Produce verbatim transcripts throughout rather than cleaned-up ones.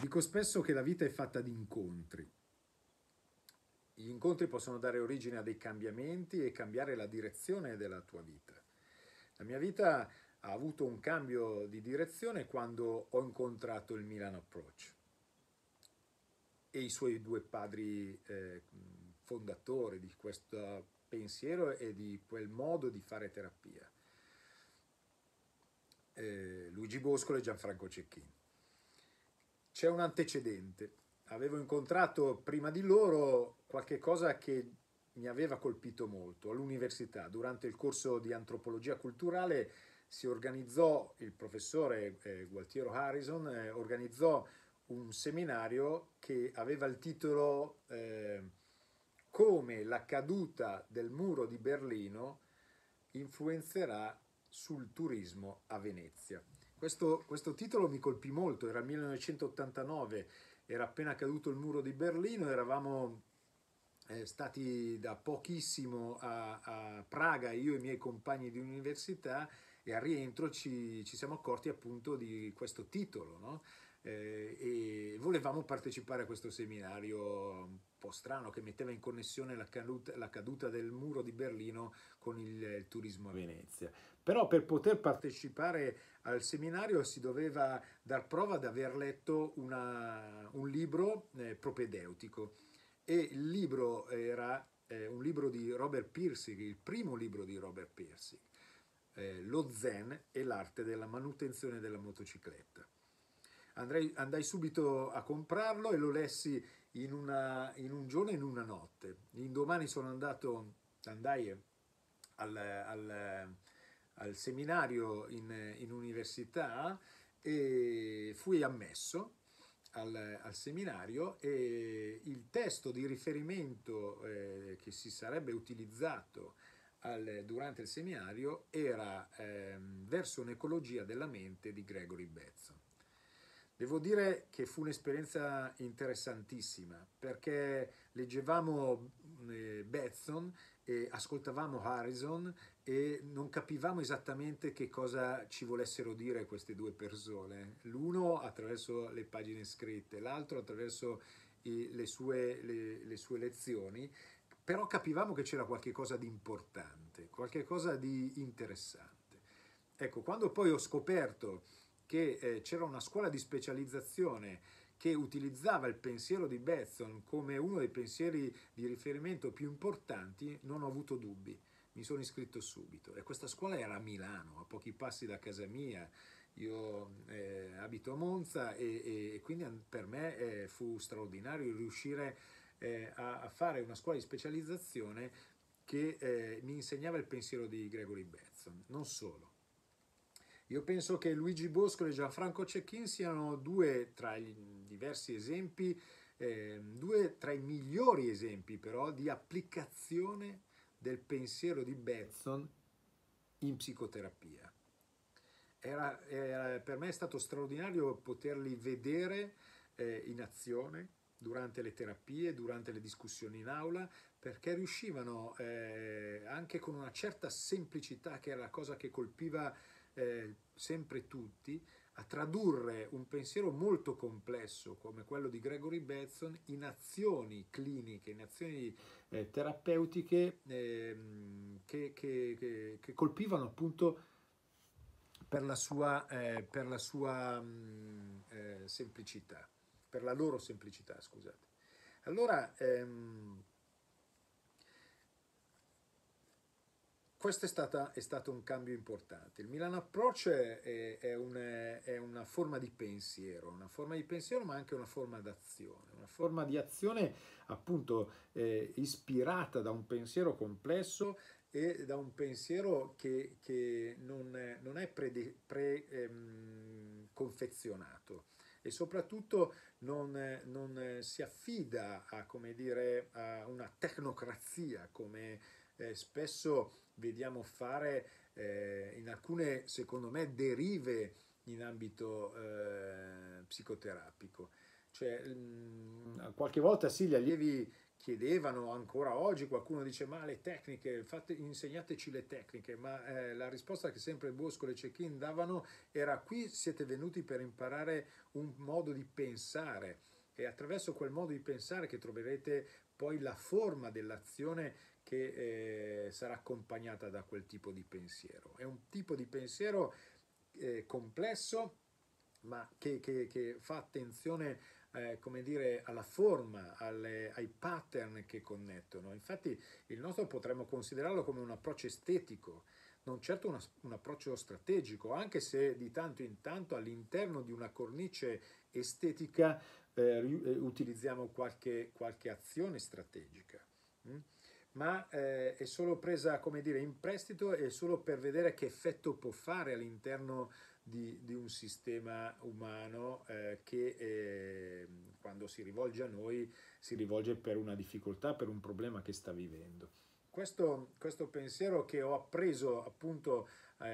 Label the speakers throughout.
Speaker 1: Dico spesso che la vita è fatta di incontri. Gli incontri possono dare origine a dei cambiamenti e cambiare la direzione della tua vita. La mia vita ha avuto un cambio di direzione quando ho incontrato il Milan Approach e i suoi due padri eh, fondatori di questo pensiero e di quel modo di fare terapia, eh, Luigi Boscolo e Gianfranco Cecchin. C'è un antecedente. Avevo incontrato prima di loro qualche cosa che mi aveva colpito molto. All'università, durante il corso di antropologia culturale, si organizzò, il professore eh, Gualtiero Harrison eh, organizzò un seminario che aveva il titolo eh, Come la caduta del muro di Berlino influenzerà sul turismo a Venezia. Questo, questo titolo mi colpì molto, era il millenovecentottantanove, era appena caduto il muro di Berlino, eravamo eh, stati da pochissimo a, a Praga, io e i miei compagni di università, e al rientro ci, ci siamo accorti appunto di questo titolo, no? Eh, e volevamo partecipare a questo seminario un po' strano che metteva in connessione la caduta, la caduta del muro di Berlino con il, il turismo a Venezia. Però per poter partecipare al seminario si doveva dar prova di aver letto una, un libro eh, propedeutico, e il libro era eh, un libro di Robert Pirsig, il primo libro di Robert Pirsig, eh, Lo Zen e l'arte della manutenzione della motocicletta. Andrei, andai subito a comprarlo e lo lessi in, una, in un giorno e in una notte. L'indomani sono andato, andai al, al, al seminario in, in università e fui ammesso al, al seminario, e il testo di riferimento eh, che si sarebbe utilizzato al, durante il seminario era ehm, Verso un'ecologia della mente di Gregory Bateson. Devo dire che fu un'esperienza interessantissima, perché leggevamo eh, Bateson e ascoltavamo Harrison e non capivamo esattamente che cosa ci volessero dire queste due persone. L'uno attraverso le pagine scritte, l'altro attraverso i, le, sue, le, le sue lezioni, però capivamo che c'era qualche cosa di importante, qualche cosa di interessante. Ecco, quando poi ho scoperto che eh, c'era una scuola di specializzazione che utilizzava il pensiero di Bateson come uno dei pensieri di riferimento più importanti, non ho avuto dubbi. Mi sono iscritto subito, e questa scuola era a Milano, a pochi passi da casa mia. Io eh, abito a Monza e, e quindi per me eh, fu straordinario riuscire eh, a, a fare una scuola di specializzazione che eh, mi insegnava il pensiero di Gregory Bateson. Non solo. Io penso che Luigi Boscolo e Gianfranco Cecchin siano due tra i diversi esempi, eh, due tra i migliori esempi però di applicazione del pensiero di Bateson in psicoterapia. Era, era, per me è stato straordinario poterli vedere eh, in azione durante le terapie, durante le discussioni in aula, perché riuscivano eh, anche con una certa semplicità, che era la cosa che colpiva eh, sempre tutti, a tradurre un pensiero molto complesso come quello di Gregory Bateson in azioni cliniche, in azioni eh, terapeutiche eh, che, che, che, che colpivano appunto per la sua, eh, per la sua mh, eh, semplicità, per la loro semplicità, scusate. Allora, ehm, questo è, stata, è stato un cambio importante. Il Milan Approach è, è, un, è una forma di pensiero, una forma di pensiero ma anche una forma d'azione, una forma di azione appunto eh, ispirata da un pensiero complesso e da un pensiero che, che non, è, non è pre, pre ehm, confezionato, e soprattutto non, non si affida a, come dire, a una tecnocrazia come eh, spesso vediamo fare eh, in alcune, secondo me, derive in ambito eh, psicoterapico. Cioè, mh, qualche volta sì, gli allievi chiedevano ancora oggi, qualcuno dice ma le tecniche, fate, insegnateci le tecniche, ma eh, la risposta che sempre Boscolo e Cecchin davano era: qui siete venuti per imparare un modo di pensare, e attraverso quel modo di pensare che troverete poi la forma dell'azione che eh, sarà accompagnata da quel tipo di pensiero. È un tipo di pensiero eh, complesso, ma che, che, che fa attenzione eh, come dire, alla forma, alle, ai pattern che connettono. Infatti il nostro potremmo considerarlo come un approccio estetico, non certo una, un approccio strategico, anche se di tanto in tanto all'interno di una cornice estetica eh, utilizziamo qualche, qualche azione strategica. Mm? Ma eh, è solo presa, come dire, in prestito, è solo per vedere che effetto può fare all'interno di, di un sistema umano eh, che eh, quando si rivolge a noi si rivolge per una difficoltà, per un problema che sta vivendo. Questo, questo pensiero che ho appreso appunto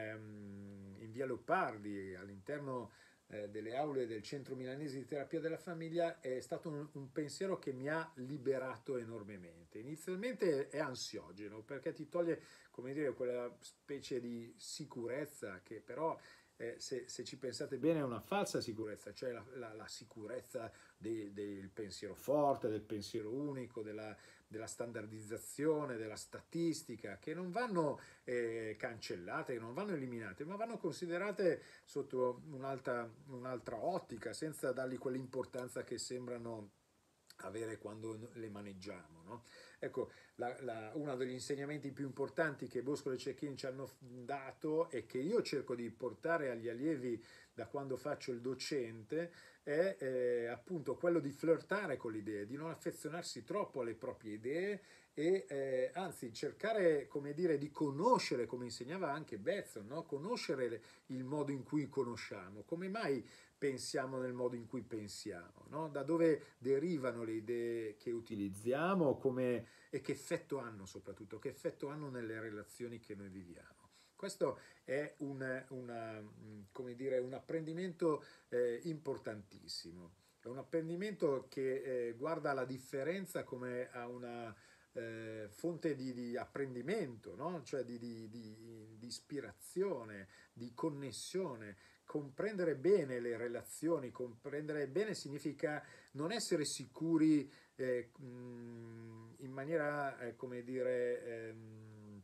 Speaker 1: ehm, in via Leopardi all'interno eh, delle aule del Centro Milanese di Terapia della Famiglia è stato un, un pensiero che mi ha liberato enormemente. Inizialmente è ansiogeno perché ti toglie, come dire, quella specie di sicurezza che però eh, se, se ci pensate bene è una falsa sicurezza, cioè la, la, la sicurezza de, del pensiero forte, del pensiero unico, della, della standardizzazione, della statistica, che non vanno eh, cancellate, che non vanno eliminate, ma vanno considerate sotto un'altra, un'altra ottica, senza dargli quell'importanza che sembrano avere quando le maneggiamo, no? Ecco, la, la, uno degli insegnamenti più importanti che Boscolo e Cecchin ci hanno dato e che io cerco di portare agli allievi da quando faccio il docente è eh, appunto quello di flirtare con le idee, di non affezionarsi troppo alle proprie idee e eh, anzi cercare, come dire, di conoscere, come insegnava anche Betzon, no? Conoscere il modo in cui conosciamo, come mai pensiamo nel modo in cui pensiamo, no? Da dove derivano le idee che utilizziamo, come, e che effetto hanno soprattutto, che effetto hanno nelle relazioni che noi viviamo. Questo è un, una, come dire, un apprendimento eh, importantissimo, è un apprendimento che eh, guarda la differenza come a una eh, fonte di, di apprendimento, no? Cioè di, di, di, di ispirazione, di connessione. Comprendere bene le relazioni, comprendere bene significa non essere sicuri eh, in maniera, eh, come dire, ehm,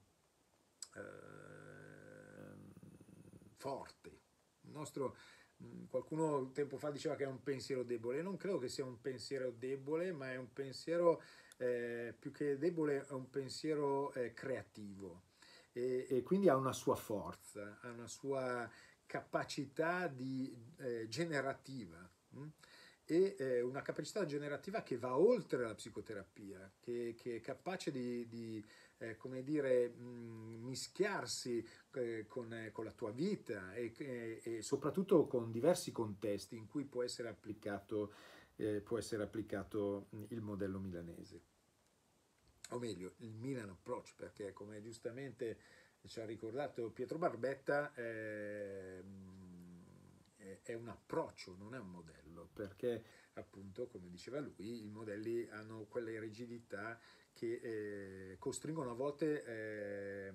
Speaker 1: eh, forte. Il nostro, qualcuno tempo fa diceva che è un pensiero debole. Non credo che sia un pensiero debole, ma è un pensiero eh, più che debole, è un pensiero eh, creativo e, e quindi ha una sua forza, ha una sua capacità di, eh, generativa mh? e eh, una capacità generativa che va oltre la psicoterapia, che, che è capace di, di eh, come dire, mh, mischiarsi eh, con, eh, con la tua vita e, e, e soprattutto con diversi contesti in cui può essere applicato, eh, può essere applicato il modello milanese, o meglio il Milan Approach, perché come giustamente ci ha ricordato Pietro Barbetta eh, è un approccio, non è un modello, perché appunto, come diceva lui, i modelli hanno quelle rigidità che eh, costringono a volte eh,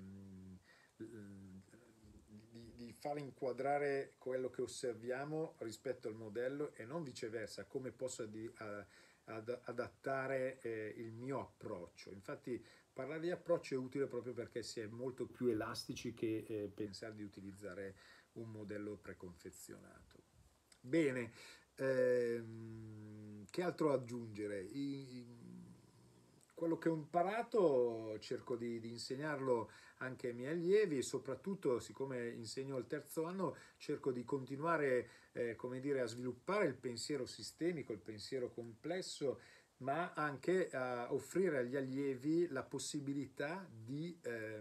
Speaker 1: di, di far inquadrare quello che osserviamo rispetto al modello e non viceversa, come posso di, a, ad, adattare eh, il mio approccio. Infatti parlare di approccio è utile proprio perché si è molto più elastici che eh, pensare di utilizzare un modello preconfezionato. Bene, ehm, che altro aggiungere? I, i, quello che ho imparato cerco di, di insegnarlo anche ai miei allievi e soprattutto, siccome insegno il terzo anno, cerco di continuare eh, come dire, a sviluppare il pensiero sistemico, il pensiero complesso, ma anche a offrire agli allievi la possibilità di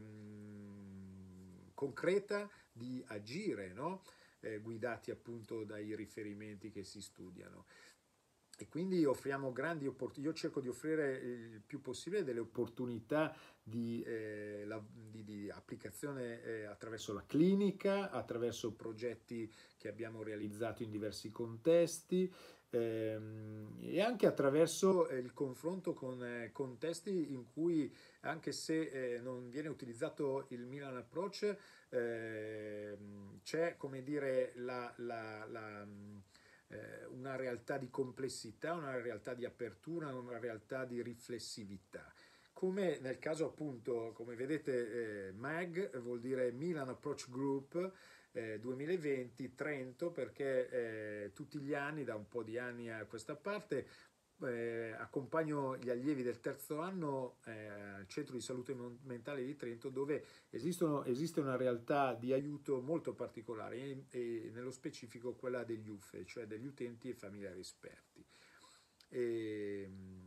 Speaker 1: ehm, concreta di agire, no? eh, guidati appunto dai riferimenti che si studiano. E quindi offriamo grandi opportunità, io cerco di offrire il più possibile delle opportunità di, eh, la, di, di applicazione eh, attraverso la clinica, attraverso progetti che abbiamo realizzato in diversi contesti, ehm, e anche attraverso eh, il confronto con eh, contesti in cui, anche se eh, non viene utilizzato il Milan Approach, ehm, c'è, come dire, la, la- la, mh, eh, una realtà di complessità, una realtà di apertura, una realtà di riflessività. Come nel caso appunto, come vedete, eh, M A G vuol dire Milan Approach Group eh, duemilaventi Trento, perché eh, tutti gli anni, da un po' di anni a questa parte, eh, accompagno gli allievi del terzo anno eh, al Centro di Salute Mentale di Trento, dove esistono, esiste una realtà di aiuto molto particolare e, e nello specifico quella degli U F E, cioè degli utenti e familiari esperti. E,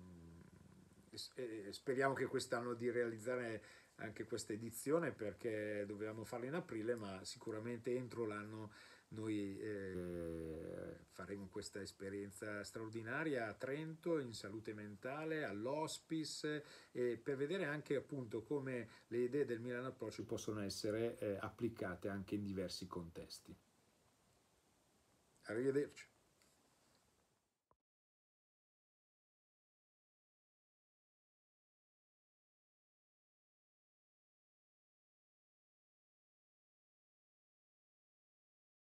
Speaker 1: e speriamo che quest'anno di realizzare anche questa edizione, perché dovevamo farla in aprile, ma sicuramente entro l'anno noi eh, faremo questa esperienza straordinaria a Trento in salute mentale, all'hospice, eh, per vedere anche appunto come le idee del Milan Approach possono essere eh, applicate anche in diversi contesti. Arrivederci.